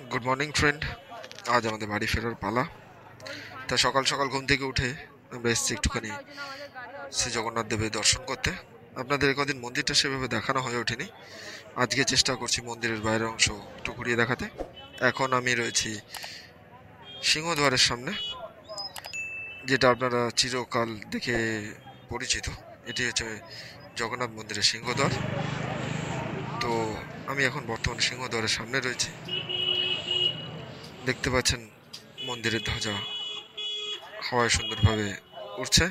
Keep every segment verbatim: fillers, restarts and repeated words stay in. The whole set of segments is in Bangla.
Good morning friend. আজ আমাদের বাড়ি ফেরার পালা। তা সকাল সকাল ঘুম থেকে উঠে আমরা এসেছি একটুখানি শ্রী জগন্নাথ দেবের দর্শন করতে। আপনাদের কদিন মন্দিরটা সেভাবে দেখানো হয়ে ওঠেনি, আজকে চেষ্টা করছি মন্দিরের বাইরের অংশ একটু ঘুরিয়ে দেখাতে। এখন আমি রয়েছি সিংহদ্বারের সামনে, যেটা আপনারা চিরকাল দেখে পরিচিত। এটি হচ্ছে জগন্নাথ মন্দিরের সিংহদ্বার। তো আমি এখন বর্তমানে সিংহদ্বারের সামনে রয়েছি। দেখতে পাচ্ছেন মন্দিরের ধ্বজা হাওয়ায় সুন্দরভাবে উঠছে।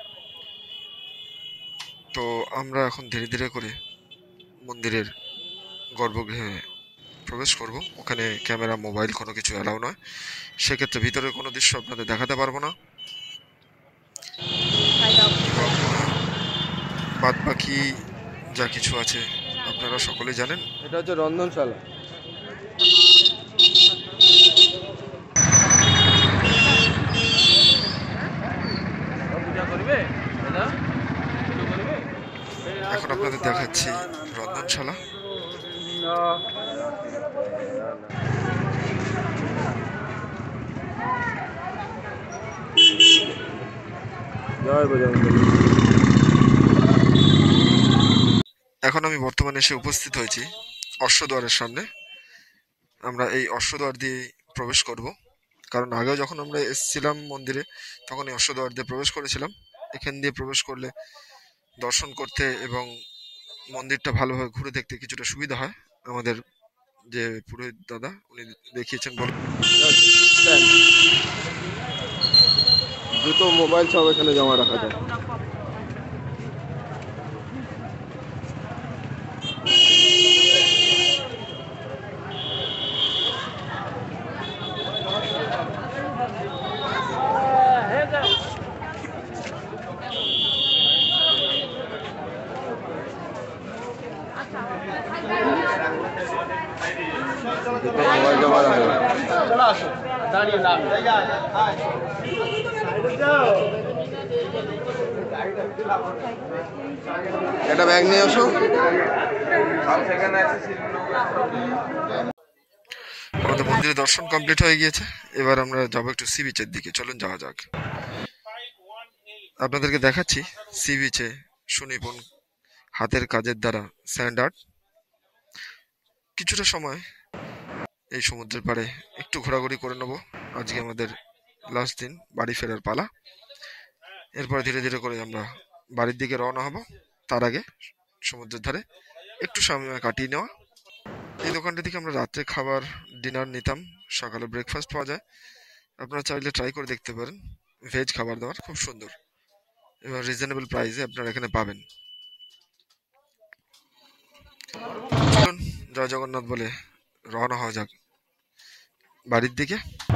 তো আমরা এখন ধীরে ধীরে করে মন্দিরের গর্ভগৃহে প্রবেশ করব। ওখানে ক্যামেরা, মোবাইল কোনো কিছু অ্যালাউ নয়, সেক্ষেত্রে ভিতরের কোনো দৃশ্য আপনাদের দেখাতে পারবো না। বাদ বাকি যা কিছু আছে আপনারা সকলেই জানেন। এটা হচ্ছে রন্ধনশালা। এখন আপনাদের দেখাচ্ছি রন্ধনশালা। এখন আমি বর্তমানে এসে উপস্থিত হয়েছি অশ্বদ্বারের সামনে। আমরা এই অশ্বদ্বার দিয়ে প্রবেশ করব, কারণ আগেও যখন আমরা এসেছিলাম মন্দিরে তখন এই অশ্বদ্বার দিয়ে প্রবেশ করেছিলাম। এখান দিয়ে প্রবেশ করলে দর্শন করতে এবং মন্দিরটা ভালোভাবে ঘুরে দেখতে কিছুটা সুবিধা হয়। আমাদের যে পুরোহিত দাদা উনি দেখিয়েছেন। বলে জুতো, মোবাইল সব এখানে জমা রাখা যায়। মোবাইল জমা রাখা যায়। একটা ব্যাগ নিয়ে আসো। আমাদের মন্দিরে দর্শন কমপ্লিট হয়ে গিয়েছে। এবার আমরা যাবো একটু সি বিচের দিকে। চলুন যাওয়া যাক। আপনাদেরকে দেখাচ্ছি সি বিচে সুনিপুণ হাতের কাজের দ্বারা স্যান্ড আর্ট। কিছুটা সময় এই সমুদ্রের পাড়ে একটু ঘোরাঘুরি করে নেবো। আজকে আমাদের লাস্ট দিন, বাড়ি ফেরার পালা। এরপরে ধীরে ধীরে করে আমরা বাড়ির দিকে রওনা হব। তার আগে সমুদ্রের ধারে একটু সময় কাটিয়ে নেওয়া। এই দোকানটা থেকে আমরা রাত্রে খাবার, ডিনার নিতাম। সকালে ব্রেকফাস্ট পাওয়া যায়, আপনারা চাইলে ট্রাই করে দেখতে পারেন। ভেজ খাবার দাবার খুব সুন্দর এবং রিজনেবল প্রাইসে আপনারা এখানে পাবেন। চলুন জয় জগন্নাথ বলে রওনা হওয়া যাক বাড়ির দিকে।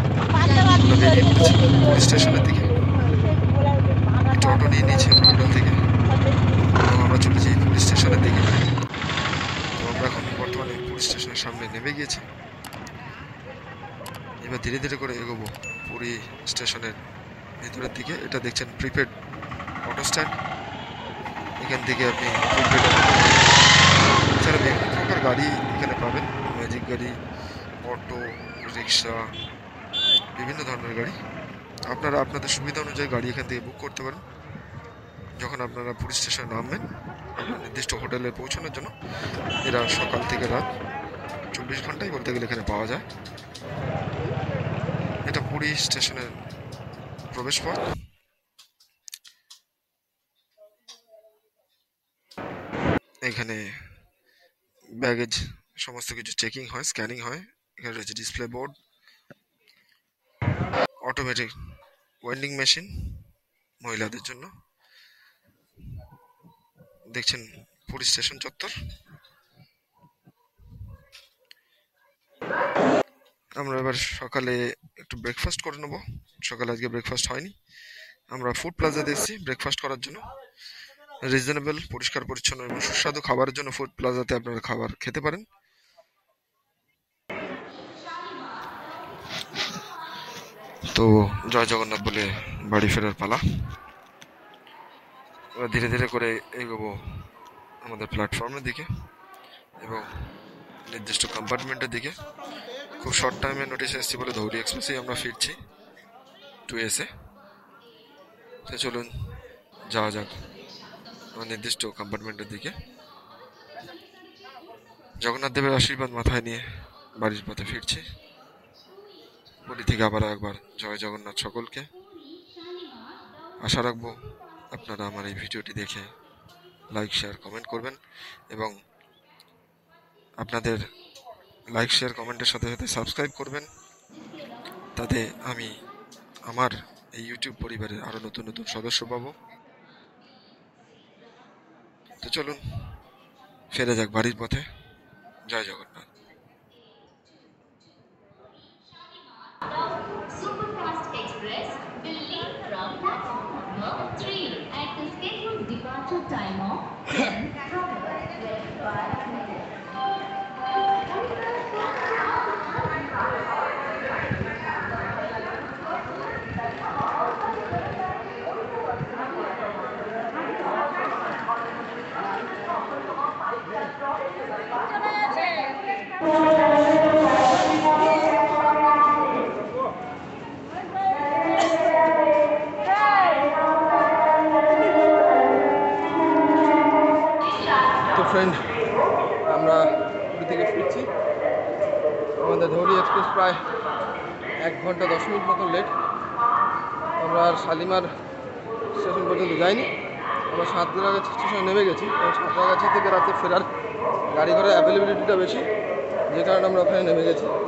পুলিশ স্টেশনের দিকে একটু অটো নিয়ে নিয়েছি হোটেল থেকে এবং আমরা চলেছি পুলিশ স্টেশনের দিকে। তো আমরা এখন বর্তমানে পুলিশ স্টেশনের সামনে নেমে গিয়েছি। এবার ধীরে ধীরে করে এগোবো পুরী স্টেশনের ভিতরের দিকে। এটা দেখছেন প্রিপেড অটো স্ট্যান্ড। এখান থেকে আপনি প্রিপেড এছাড়া বিভিন্ন প্রকার গাড়ি এখানে পাবেন। ম্যাজিক গাড়ি, অটো, রিক্সা, বিভিন্ন ধরনের গাড়ি। আপনারা আপনাদের সুবিধা অনুযায়ী গাড়ি এখান থেকে বুক করতে পারেন। যখন আপনারা পুলিশ স্টেশনে নামবেন আপনার নির্দিষ্ট হোটেলে পৌঁছানোর জন্য, এরা সকাল থেকে রাত চব্বিশ ঘন্টাই বলতে গেলে এখানে পাওয়া যায়। এটা পুরী স্টেশনের প্রবেশ পথ। এখানে ব্যাগেজ সমস্ত কিছু চেকিং হয়, স্ক্যানিং হয়। এখানে রয়েছে display board, automatic vending machine মহিলাদের জন্য। দেখছেন পুরী স্টেশন চত্বর। আমরা এবার সকালে একটু ব্রেকফাস্ট করে নেবো। সকালে আজকে ব্রেকফাস্ট হয়নি। আমরা ফুড প্লাজাতে এসেছি ব্রেকফাস্ট করার জন্য। রিজনেবল, পরিষ্কার পরিচ্ছন্ন এবং সুস্বাদু খাবারের জন্য ফুড প্লাজাতে আপনারা খাবার খেতে পারেন। তো জয় জগন্নাথ বলে বাড়ি ফেরার পালা। ধীরে ধীরে করে এগোবো আমাদের প্ল্যাটফর্মের দিকে এবং নির্দিষ্ট কম্পার্টমেন্টের দিকে। খুব শর্ট টাইমে নোটিশ এসেছি বলে ধৌলি এক্সপ্রেসেই আমরা ফিরছি টু এসে। তো চলুন যাওয়া যাক আমার নির্দিষ্ট কম্পার্টমেন্টের দিকে। জগন্নাথ দেবের আশীর্বাদ মাথায় নিয়ে বাড়ির পথে ফিরছি। পুরী থেকে আবারও একবার জয় জগন্নাথ সকলকে। আশা রাখবো আপনারা আমার এই ভিডিওটি দেখে লাইক শেয়ার কমেন্ট করবেন এবং আপনাদের লাইক শেয়ার কমেন্টের সাথে সাথে সাবস্ক্রাইব করবেন, তাতে আমি আমার এই ইউটিউব পরিবারের আরো নতুন নতুন সদস্য পাবো। তো চলুন ফিরে যাক বাড়ির পথে। Jai Jagannath. Superfast Express will leave from platform number three at the scheduled departure time of ten twenty-five minutes. তো ফ্রেন্ড, আমরা পুরী থেকে ফিরছি। আমাদের ধৌলি এক্সপ্রেস প্রায় এক ঘন্টা দশ মিনিট মতো লেট। আমরা আর শালিমার স্টেশন পর্যন্ত যাইনি, আমরা সাঁতরাগাছি স্টেশনে নেমে গেছি। কারণ সাঁতরাগাছি থেকে রাতে ফেরার গাড়ি ঘোড়ার অ্যাভেলেবিলিটিটা বেশি, যে কারণে আমরা ওখানে নেমে গেছি।